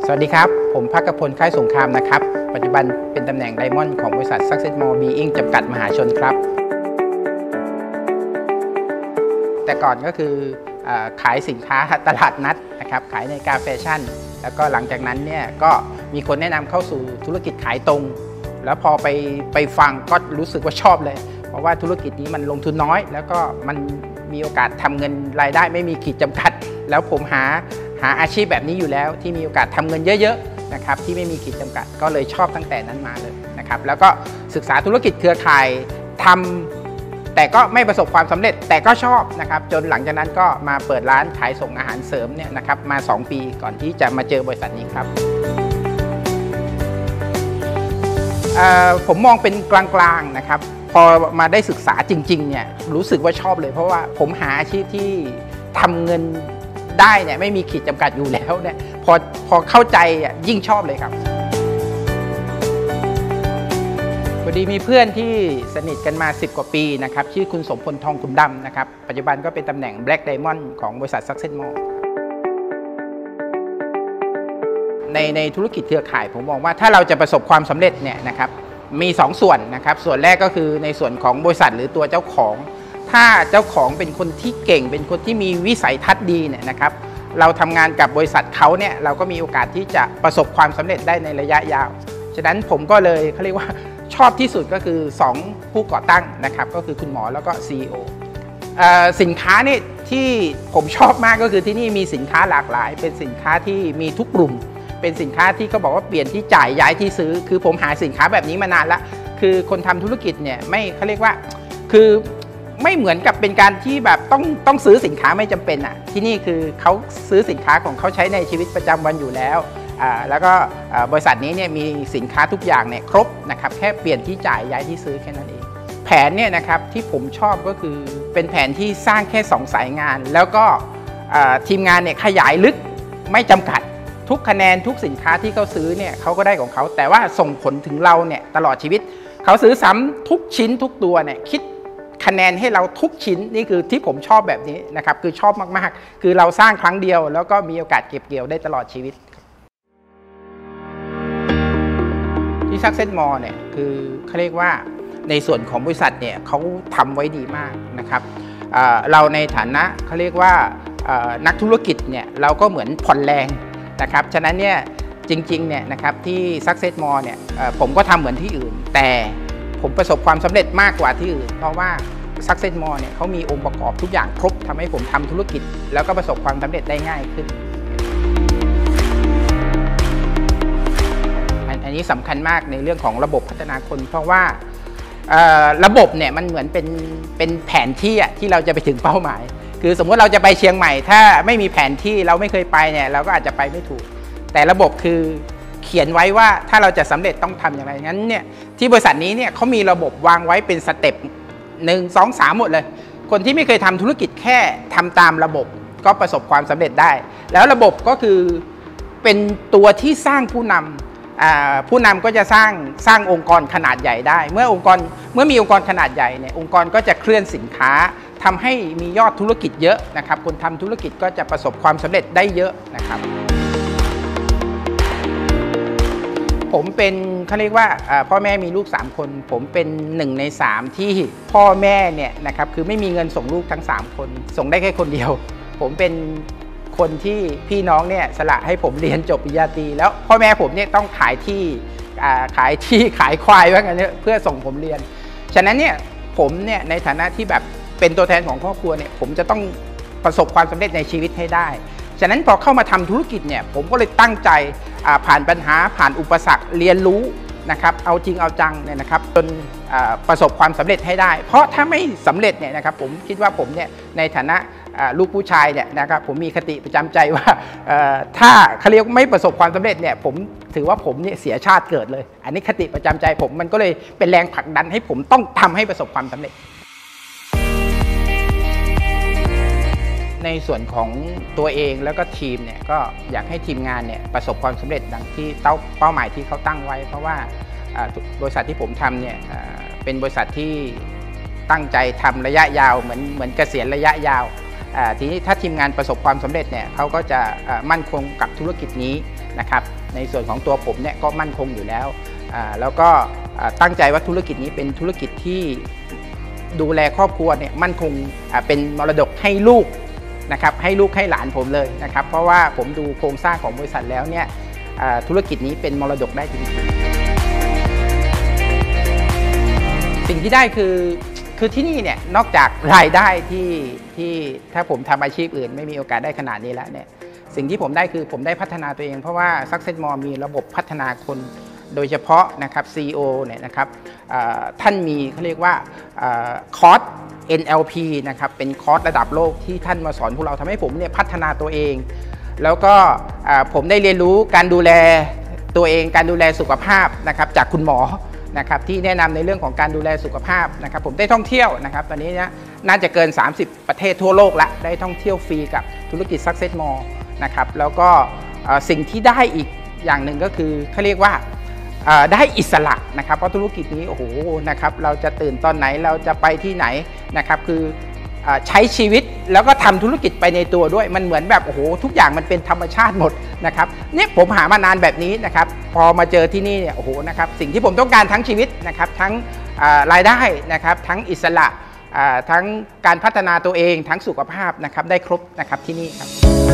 สวัสดีครับผมภคพล ค่ายสงครามนะครับปัจจุบันเป็นตำแหน่งไดมอนด์ของบริษัท Success More Being จำกัดมหาชนครับแต่ก่อนก็คือขายสินค้าตลาดนัดนะครับขายในกาแฟชั่นแล้วก็หลังจากนั้นเนี่ยก็มีคนแนะนำเข้าสู่ธุรกิจขายตรงแล้วพอไปฟังก็รู้สึกว่าชอบเลยเพราะว่าธุรกิจนี้มันลงทุนน้อยแล้วก็มันมีโอกาสทำเงินรายได้ไม่มีขีดจำกัดแล้วผมหาอาชีพแบบนี้อยู่แล้วที่มีโอกาสทำเงินเยอะๆนะครับที่ไม่มีขีดจำกัดก็เลยชอบตั้งแต่นั้นมาเลยนะครับแล้วก็ศึกษาธุรกิจเครือข่ายทำแต่ก็ไม่ประสบความสำเร็จแต่ก็ชอบนะครับจนหลังจากนั้นก็มาเปิดร้านขายส่งอาหารเสริมเนี่ยนะครับมา2 ปีก่อนที่จะมาเจอบริษัทนี้ครับผมมองเป็นกลางๆนะครับพอมาได้ศึกษาจริงๆเนี่ยรู้สึกว่าชอบเลยเพราะว่าผมหาอาชีพที่ทำเงินได้เนี่ยไม่มีขีดจำกัดอยู่แล้วเนี่ยพอเข้าใจยิ่งชอบเลยครับพอดีมีเพื่อนที่สนิทกันมา10 กว่าปีนะครับชื่อคุณสมพลทองขุนดำนะครับปัจจุบันก็เป็นตำแหน่ง Black Diamond ของบริษัท Success More ในธุรกิจเครือข่ายผมมองว่าถ้าเราจะประสบความสำเร็จเนี่ยนะครับมี2 ส่วนนะครับส่วนแรกก็คือในส่วนของบริษัทหรือตัวเจ้าของถ้าเจ้าของเป็นคนที่เก่งเป็นคนที่มีวิสัยทัศน์ดีเนี่ยนะครับเราทำงานกับบริษัทเขาเนี่ยเราก็มีโอกาสที่จะประสบความสำเร็จได้ในระยะยาวฉะนั้นผมก็เลยเขาเรียกว่าชอบที่สุดก็คือ2 ผู้ก่อตั้งนะครับก็คือคุณหมอแล้วก็ CEO สินค้านี่ที่ผมชอบมากก็คือที่นี่มีสินค้าหลากหลายเป็นสินค้าที่มีทุกกลุ่มเป็นสินค้าที่เขาบอกว่าเปลี่ยนที่จ่ายย้ายที่ซื้อคือผมหาสินค้าแบบนี้มานานละคือคนทำธุรกิจเนี่ยไม่เขาเรียกว่าคือไม่เหมือนกับเป็นการที่แบบต้องซื้อสินค้าไม่จำเป็นอ่ะที่นี่คือเขาซื้อสินค้าของเขาใช้ในชีวิตประจำวันอยู่แล้วแล้วก็บริษัทนี้เนี่ยมีสินค้าทุกอย่างเนี่ยครบนะครับแค่เปลี่ยนที่จ่ายย้ายที่ซื้อแค่นั้นเองแผนเนี่ยนะครับที่ผมชอบก็คือเป็นแผนที่สร้างแค่2 สายงานแล้วก็ทีมงานเนี่ยขยายลึกไม่จำกัดทุกคะแนนทุกสินค้าที่เขาซื้อเนี่ยเขาก็ได้ของเขาแต่ว่าส่งผลถึงเราเนี่ยตลอดชีวิตเขาซื้อซ้ำทุกชิ้นทุกตัวเนี่ยคิดคะแนนให้เราทุกชิ้นนี่คือที่ผมชอบแบบนี้นะครับคือชอบมากๆคือเราสร้างครั้งเดียวแล้วก็มีโอกาสเก็บเกี่ยวได้ตลอดชีวิตที่ Success More เนี่ยคือเขาเรียกว่าในส่วนของบริษัทเนี่ยเขาทำไว้ดีมากนะครับเราในฐานะเขาเรียกว่านักธุรกิจเนี่ยเราก็เหมือนผ่อนแรงนะครับฉะนั้นเนี่ยจริงๆเนี่ยนะครับที่ Success More เนี่ยผมก็ทำเหมือนที่อื่นแต่ผมประสบความสำเร็จมากกว่าที่อื่นเพราะว่า Success More เนี่ยเขามีองค์ประกอบทุกอย่างครบทำให้ผมทำธุรกิจแล้วก็ประสบความสำเร็จได้ง่ายขึ้นอันนี้สำคัญมากในเรื่องของระบบพัฒนาคนเพราะว่าระบบเนี่ยมันเหมือนเป็นแผนที่ที่เราจะไปถึงเป้าหมายคือสมมติเราจะไปเชียงใหม่ถ้าไม่มีแผนที่เราไม่เคยไปเนี่ยเราก็อาจจะไปไม่ถูกแต่ระบบคือเขียนไว้ว่าถ้าเราจะสำเร็จต้องทำอย่างไรงั้นเนี่ยที่บริษัทนี้เนี่ยเขามีระบบวางไว้เป็นสเต็ป1 2 3หมดเลยคนที่ไม่เคยทำธุรกิจแค่ทำตามระบบก็ประสบความสำเร็จได้แล้วระบบก็คือเป็นตัวที่สร้างผู้นำก็จะสร้างองค์กรขนาดใหญ่ได้เมื่อมีองค์กรขนาดใหญ่เนี่ยองค์กรก็จะเคลื่อนสินค้าทำให้มียอดธุรกิจเยอะนะครับคนทำธุรกิจก็จะประสบความสำเร็จได้เยอะนะครับผมเป็นเขาเรียกว่าพ่อแม่มีลูก3 คนผมเป็น1 ใน 3ที่พ่อแม่เนี่ยนะครับคือไม่มีเงินส่งลูกทั้ง3 คนส่งได้แค่คนเดียวผมเป็นคนที่พี่น้องเนี่ยสละให้ผมเรียนจบปริญญาตรีแล้วพ่อแม่ผมเนี่ยต้องขายควายว่างั้นเนี่ยเพื่อส่งผมเรียนฉะนั้นเนี่ยผมเนี่ยในฐานะที่แบบเป็นตัวแทนของครอบครัวเนี่ยผมจะต้องประสบความสำเร็จในชีวิตให้ได้ฉะนั้นพอเข้ามาทำธุรกิจเนี่ยผมก็เลยตั้งใจผ่านปัญหาผ่านอุปสรรคเรียนรู้นะครับเอาจริงเอาจังเนี่ยนะครับจนประสบความสำเร็จให้ได้เพราะถ้าไม่สำเร็จเนี่ยนะครับผมคิดว่าผมเนี่ยในฐานะลูกผู้ชายเนี่ยนะครับผมมีคติประจำใจว่าถ้าเขาเรียกไม่ประสบความสำเร็จเนี่ยผมถือว่าผมเนี่ยเสียชาติเกิดเลยอันนี้คติประจำใจผมมันก็เลยเป็นแรงผลักดันให้ผมต้องทำให้ประสบความสำเร็จในส่วนของตัวเองแล้วก็ทีมเนี่ยก็อยากให้ทีมงานเนี่ยประสบความสำเร็จดังที่เป้าหมายที่เขาตั้งไว้เพราะว่าบริษัทที่ผมทำเนี่ยเป็นบริษัทที่ตั้งใจทำระยะยาวเหมือนเกษียณระยะยาวทีนี้ถ้าทีมงานประสบความสำเร็จเนี่ยเขาก็จะมั่นคงกับธุรกิจนี้นะครับในส่วนของตัวผมเนี่ยก็มั่นคงอยู่แล้วแล้วก็ตั้งใจว่าธุรกิจนี้เป็นธุรกิจที่ดูแลครอบครัวเนี่ยมั่นคงเป็นมรดกให้ลูกนะครับให้ลูกให้หลานผมเลยนะครับเพราะว่าผมดูโครงสร้างของบริษัทแล้วเนี่ยธุรกิจนี้เป็นมรดกได้จริงๆสิ่งที่ได้คือที่นี่เนี่ยนอกจากรายได้ที่ถ้าผมทำอาชีพอื่นไม่มีโอกาสได้ขนาดนี้แล้วเนี่ยสิ่งที่ผมได้คือผมได้พัฒนาตัวเองเพราะว่า Success More มีระบบพัฒนาคนโดยเฉพาะนะครับ CEO เนี่ยนะครับท่านมีเขาเรียกว่าคอร์ส NLP นะครับเป็นคอร์สระดับโลกที่ท่านมาสอนพวกเราทำให้ผมเนี่ยพัฒนาตัวเองแล้วก็ผมได้เรียนรู้การดูแลตัวเองการดูแลสุขภาพนะครับจากคุณหมอนะครับที่แนะนำในเรื่องของการดูแลสุขภาพนะครับผมได้ท่องเที่ยวนะครับตอนนี้น่าจะเกิน30ประเทศทั่วโลกละได้ท่องเที่ยวฟรีกับธุรกิจ Success More นะครับแล้วก็สิ่งที่ได้อีกอย่างหนึ่งก็คือเขาเรียกว่าได้อิสระนะครับเพราะธุรกิจนี้โอ้โหนะครับเราจะตื่นตอนไหนเราจะไปที่ไหนนะครับคือใช้ชีวิตแล้วก็ทำธุรกิจไปในตัวด้วยมันเหมือนแบบโอ้โหทุกอย่างมันเป็นธรรมชาติหมดนะครับเนี่ยผมหามานานแบบนี้นะครับพอมาเจอที่นี่เนี่ยโอ้โหนะครับสิ่งที่ผมต้องการทั้งชีวิตนะครับทั้งรายได้นะครับทั้งอิสระทั้งการพัฒนาตัวเองทั้งสุขภาพนะครับได้ครบนะครับที่นี่ครับ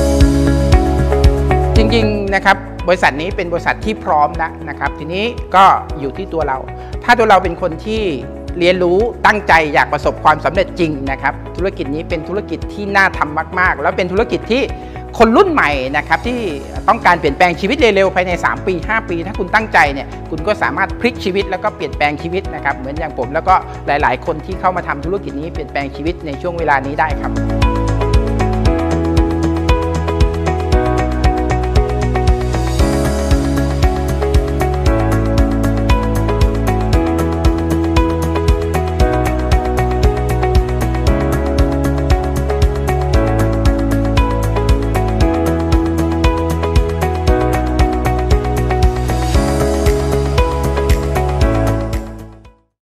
จริงๆนะครับบริษัทนี้เป็นบริษัทที่พร้อมแล้วนะครับทีนี้ก็อยู่ที่ตัวเราถ้าตัวเราเป็นคนที่เรียนรู้ตั้งใจอยากประสบความสำเร็จจริงนะครับธุรกิจนี้เป็นธุรกิจที่น่าทำมากๆแล้วเป็นธุรกิจที่คนรุ่นใหม่นะครับที่ต้องการเปลี่ยนแปลงชีวิตเร็วๆภายใน3 ปี 5 ปีถ้าคุณตั้งใจเนี่ยคุณก็สามารถพลิกชีวิตแล้วก็เปลี่ยนแปลงชีวิตนะครับเหมือนอย่างผมแล้วก็หลายๆคนที่เข้ามาทำธุรกิจนี้เปลี่ยนแปลงชีวิตในช่วงเวลานี้ได้ครับ